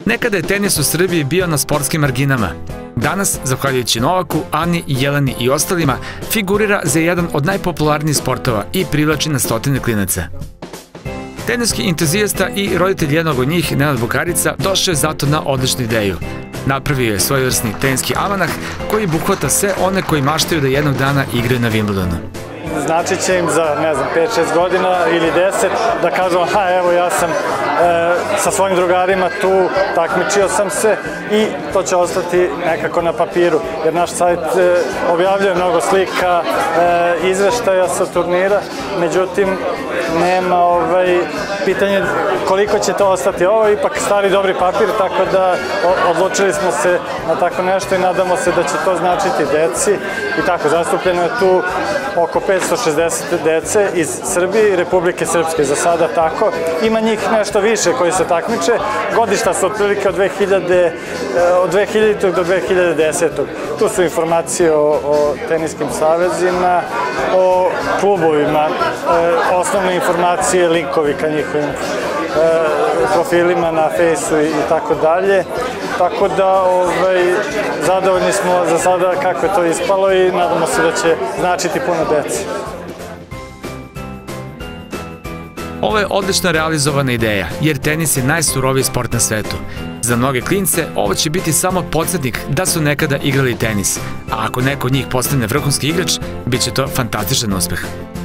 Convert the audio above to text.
Nekada je tenis u Srbiji bio na sportskim marginama. Danas, zahvaljujući Novaku, Ani, Jeleni i ostalima, figurira za jedan od najpopularnijih sportova i privlači na stotine klinaca. Teniski entuzijasta i roditelj jednog od njih, Nenad Bukarica, došao je zato na odličnu ideju. Napravio je svojevrsni teniski almanah koji obuhvata sve one koji maštaju da jednog dana igraju na Wimbledonu. Znači će im za, ne znam, 5-6 godina ili 10 da kažu, aha, evo ja sam sa svojim drugarima tu, takmičio sam se i to će ostati nekako na papiru. Jer naš sajt objavljuje mnogo slika, izveštaja sa turnira, međutim, nema pitanje koliko će to ostati. Ovo je ipak stari dobri papir, tako da odlučili smo se na tako nešto i nadamo se da će to značiti deci. I tako, zastupljeno je tu oko 560 dece iz Srbije i Republike Srpske za sada tako. Ima njih nešto više koji se takmiče. Godišta su otprilike od 2000. do 2010. Tu su informacije o teniskim savezima, o klubovima, osnovne informacije, linkovi ka njihovim profilima na Fejsu i tako dalje. Tako da zadovoljni smo za sada kako je to ispalo i nadamo se da će značiti puno deci. Ovo je odlično realizovana ideja, jer tenis je najsuroviji sport na svetu. Za mnoge klince ovo će biti samo podsjetnik da su nekada igrali tenis, a ako neko od njih postane vrhunski igrač, bit će to fantastičan uspeh.